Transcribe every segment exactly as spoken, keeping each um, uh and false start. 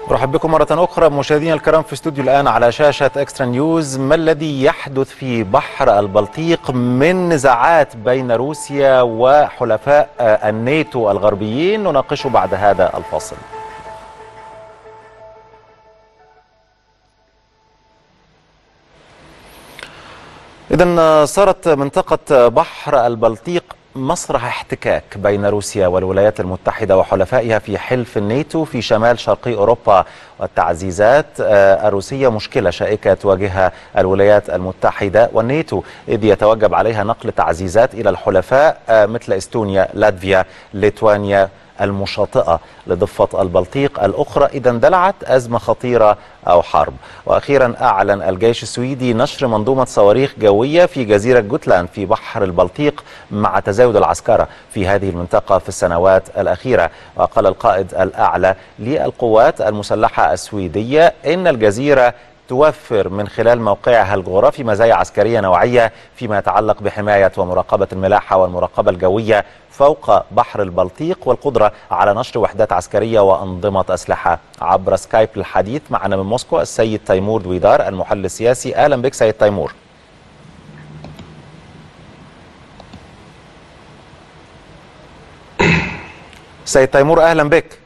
مرحبا بكم مرة أخرى مشاهدينا الكرام في استوديو الآن على شاشة إكسترا نيوز. ما الذي يحدث في بحر البلطيق من نزاعات بين روسيا وحلفاء الناتو الغربيين؟ نناقشه بعد هذا الفاصل. إذن صارت منطقة بحر البلطيق مسرح احتكاك بين روسيا والولايات المتحدة وحلفائها في حلف الناتو في شمال شرقي أوروبا، والتعزيزات الروسية مشكلة شائكة تواجهها الولايات المتحدة والناتو، إذ يتوجب عليها نقل تعزيزات إلى الحلفاء مثل إستونيا، لاتفيا، ليتوانيا المشاطئة لضفة البلطيق الأخرى إذا اندلعت أزمة خطيرة أو حرب. وأخيرا أعلن الجيش السويدي نشر منظومة صواريخ جوية في جزيرة جوتلاند في بحر البلطيق مع تزايد العسكرة في هذه المنطقة في السنوات الأخيرة. وقال القائد الأعلى للقوات المسلحة السويدية إن الجزيرة توفر من خلال موقعها الجغرافي مزايا عسكرية نوعية فيما يتعلق بحماية ومراقبة الملاحة والمراقبة الجوية فوق بحر البلطيق، والقدرة على نشر وحدات عسكرية وأنظمة أسلحة. عبر سكايب للحديث معنا من موسكو السيد تيمور دويدار المحلل السياسي. أهلا بك سيد تيمور. سيد تيمور أهلا بك.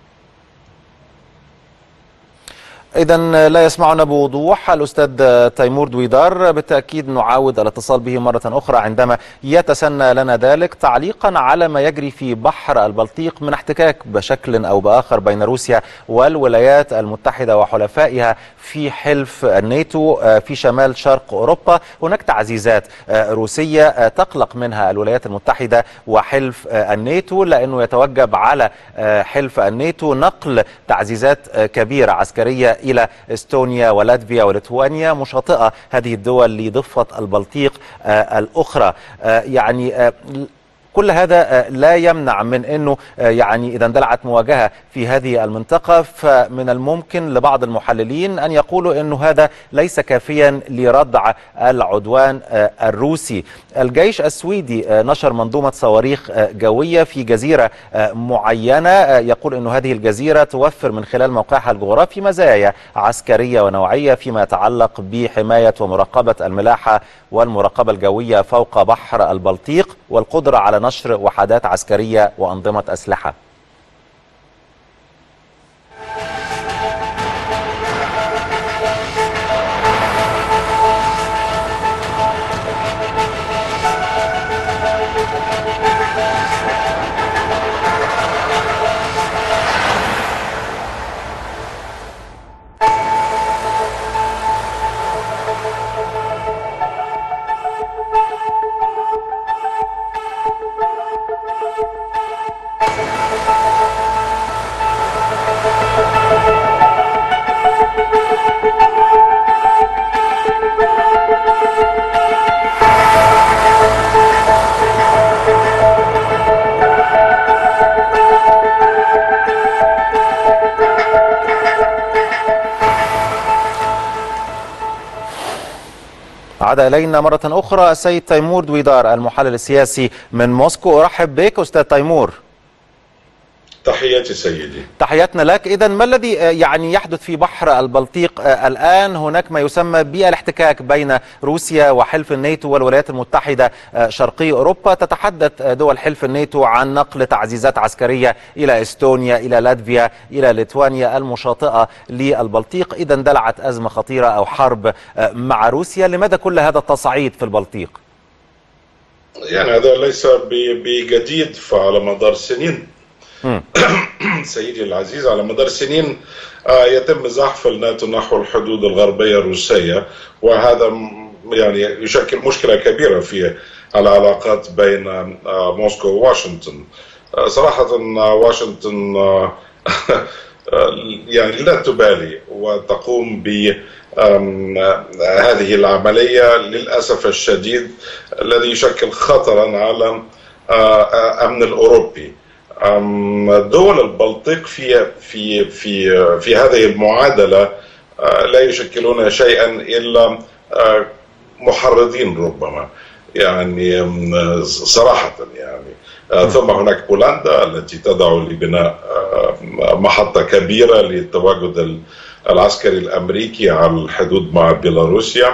إذن لا يسمعنا بوضوح الأستاذ تيمور دويدار، بالتأكيد نعاود الاتصال به مرة أخرى عندما يتسنى لنا ذلك، تعليقا على ما يجري في بحر البلطيق من احتكاك بشكل أو بآخر بين روسيا والولايات المتحدة وحلفائها في حلف الناتو في شمال شرق أوروبا. هناك تعزيزات روسية تقلق منها الولايات المتحدة وحلف الناتو، لأنه يتوجب على حلف الناتو نقل تعزيزات كبيرة عسكرية إلى إستونيا ولاتفيا وليتوانيا مشاطئة هذه الدول لضفة البلطيق الأخرى. يعني كل هذا لا يمنع من أنه يعني إذا اندلعت مواجهة في هذه المنطقة، فمن الممكن لبعض المحللين أن يقولوا أنه هذا ليس كافيا لردع العدوان الروسي. الجيش السويدي نشر منظومة صواريخ جوية في جزيرة معينة، يقول أنه هذه الجزيرة توفر من خلال موقعها الجغرافي مزايا عسكرية ونوعية فيما يتعلق بحماية ومراقبة الملاحة والمراقبة الجوية فوق بحر البلطيق، والقدرة على نشر وحدات عسكرية وأنظمة أسلحة. عاد إلينا مرة أخرى السيد تيمور دويدار المحلل السياسي من موسكو. أرحب بك أستاذ تيمور. تحياتي سيدي. تحياتنا لك. إذن ما الذي يعني يحدث في بحر البلطيق الآن؟ هناك ما يسمى بالاحتكاك بين روسيا وحلف الناتو والولايات المتحدة شرقي أوروبا. تتحدث دول حلف الناتو عن نقل تعزيزات عسكرية إلى إستونيا، إلى لاتفيا، إلى ليتوانيا المشاطئة للبلطيق. إذا اندلعت أزمة خطيرة أو حرب مع روسيا. لماذا كل هذا التصعيد في البلطيق؟ يعني هذا ليس بجديد، فعلى مدار سنين سيدي العزيز على مدار سنين يتم زحف الناتو نحو الحدود الغربية الروسية، وهذا يعني يشكل مشكلة كبيرة في العلاقات بين موسكو وواشنطن. صراحة واشنطن يعني لا تبالي وتقوم ب هذه العملية للأسف الشديد الذي يشكل خطرا على الأمن الأوروبي. دول البلطيق في في في في هذه المعادلة لا يشكلون شيئا إلا محرضين ربما، يعني صراحة يعني ثم هناك بولندا التي تدعو لبناء محطة كبيرة للتواجد العسكري الأمريكي على الحدود مع بيلاروسيا.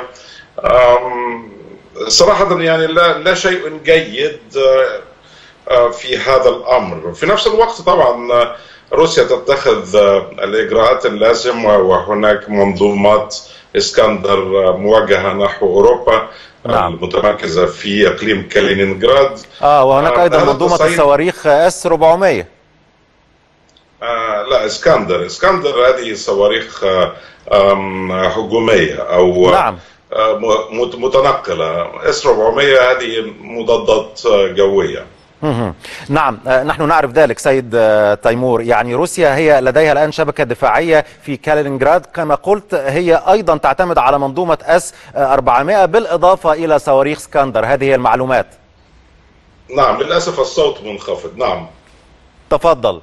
صراحة يعني لا, لا شيء جيد في هذا الأمر. في نفس الوقت طبعا روسيا تتخذ الإجراءات اللازمة، وهناك منظومات اسكندر موجهة نحو أوروبا. نعم. المتمركزة في إقليم كالينينغراد. آه وهناك أيضا منظومة الصواريخ اس أربعمائة. آه لا اسكندر اسكندر هذه صواريخ هجومية أو نعم. متنقلة. اس أربعمائة هذه مضادات جوية. نعم نحن نعرف ذلك سيد تيمور. يعني روسيا هي لديها الآن شبكة دفاعية في كالينينغراد، كما قلت هي أيضا تعتمد على منظومة اس أربعمائة بالإضافة إلى صواريخ اسكندر. هذه هي المعلومات. نعم للأسف الصوت منخفض. نعم تفضل.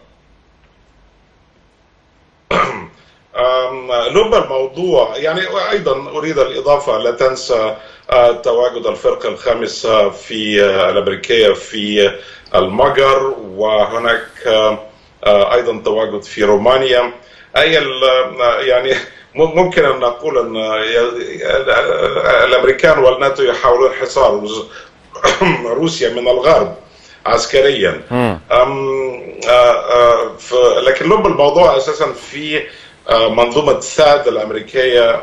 لب الموضوع يعني أيضا أريد الإضافة، لا تنسى تواجد الفرقة الخامسة في الأمريكية في المجر، وهناك أيضا تواجد في رومانيا. أي يعني ممكن أن نقول أن الأمريكان والناتو يحاولون حصار روسيا من الغرب عسكريا. لكن لب الموضوع أساسا في منظومة ثاد الأمريكية،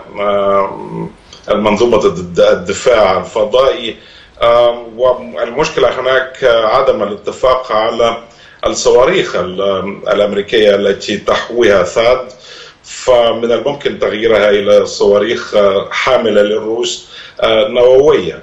المنظومة الدفاع الفضائي. والمشكلة هناك عدم الاتفاق على الصواريخ الأمريكية التي تحويها ثاد، فمن الممكن تغييرها إلى صواريخ حاملة للروس نووية.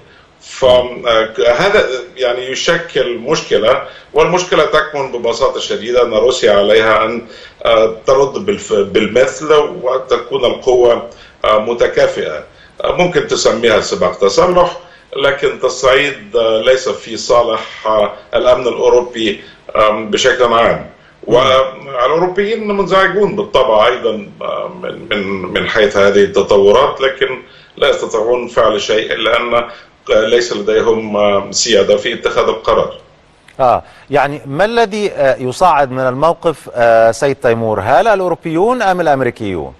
فهذا يعني يشكل مشكلة، والمشكلة تكمن ببساطة شديدة أن روسيا عليها أن ترد بالمثل وتكون القوة متكافئة. ممكن تسميها سباق تسلح، لكن تصعيد ليس في صالح الأمن الأوروبي بشكل عام. والأوروبيين منزعجون بالطبع أيضا من من من حيث هذه التطورات، لكن لا يستطيعون فعل شيء لأن ليس لديهم سيادة في اتخاذ القرار. آه يعني ما الذي يصعد من الموقف آه سيد تيمور؟ هل الأوروبيون أم الأمريكيون؟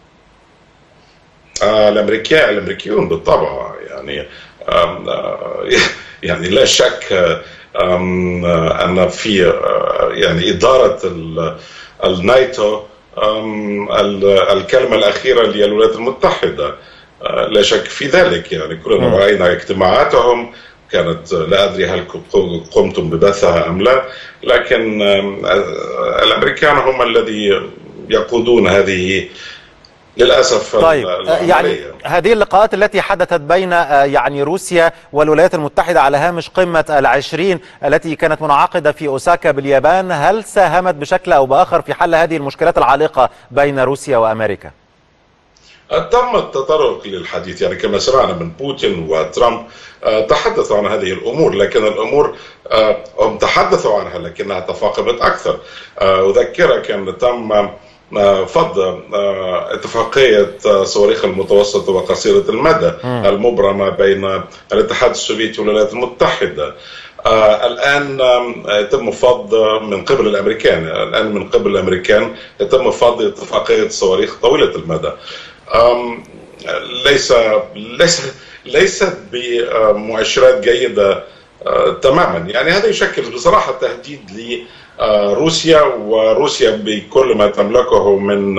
آه الأمريكيين الأمريكيون بالطبع. يعني آه يعني لا شك آه أن في آه يعني إدارة الناتو آه الكلمة الأخيرة للولايات المتحدة، لا شك في ذلك. يعني كلنا رأينا اجتماعاتهم، كانت لا أدري هل قمتم ببثها أم لا، لكن الأمريكان هم الذي يقودون هذه للأسف. طيب يعني هذه اللقاءات التي حدثت بين يعني روسيا والولايات المتحدة على هامش قمة العشرين التي كانت منعقدة في أوساكا باليابان، هل ساهمت بشكل أو بآخر في حل هذه المشكلات العالقة بين روسيا وأمريكا؟ تم التطرق للحديث، يعني كما سمعنا من بوتين وترامب تحدثوا عن هذه الأمور، لكن الأمور هم تحدثوا عنها لكنها تفاقمت أكثر. أذكرك أن تم فض اتفاقية صواريخ المتوسطة وقصيرة المدى المبرمة بين الاتحاد السوفيتي والولايات المتحدة. آه الآن يتم فض من قبل الأمريكان الآن من قبل الأمريكان يتم فض اتفاقية صواريخ طويلة المدى. ليس ليس ليست بمؤشرات جيدة آه تماما. يعني هذا يشكل بصراحة تهديد لروسيا، وروسيا بكل ما تملكه من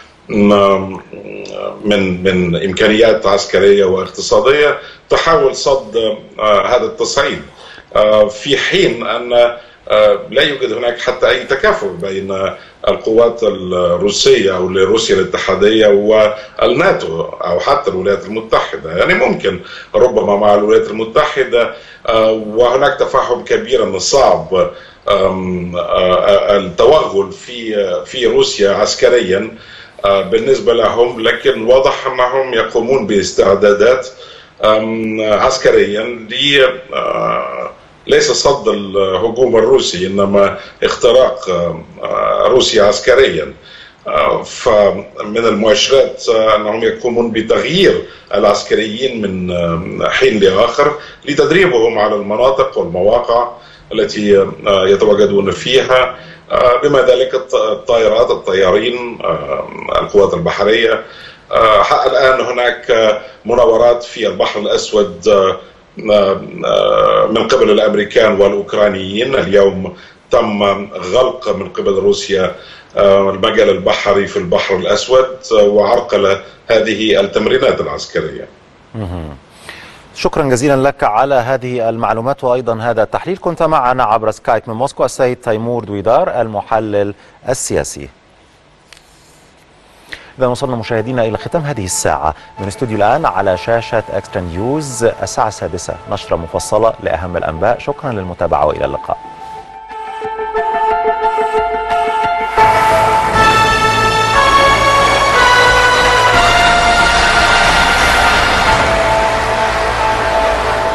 من من إمكانيات عسكرية واقتصادية تحاول صد آه هذا التصعيد، في حين أن لا يوجد هناك حتى أي تكافؤ بين القوات الروسية أو روسيا الاتحادية والناتو أو حتى الولايات المتحدة. يعني ممكن ربما مع الولايات المتحدة وهناك تفاهم كبير من الصعب التوغل في في روسيا عسكريا بالنسبة لهم، لكن واضح أنهم يقومون باستعدادات عسكريا ل ليس صد الهجوم الروسي إنما اختراق روسيا عسكريا. فمن المؤشرات أنهم يقومون بتغيير العسكريين من حين لآخر لتدريبهم على المناطق والمواقع التي يتواجدون فيها، بما ذلك الطائرات الطيارين القوات البحرية. الآن هناك مناورات في البحر الأسود من قبل الأمريكان والأوكرانيين. اليوم تم غلق من قبل روسيا المجال البحري في البحر الأسود وعرقل هذه التمرينات العسكرية. شكرا جزيلا لك على هذه المعلومات وأيضا هذا التحليل. كنت معنا عبر سكايب من موسكو السيد تيمور دويدار المحلل السياسي. إذا وصلنا مشاهدينا إلى ختام هذه الساعة من استوديو الآن على شاشة إكسترا نيوز الساعة السادسة، نشرة مفصلة لأهم الأنباء. شكرا للمتابعة وإلى اللقاء.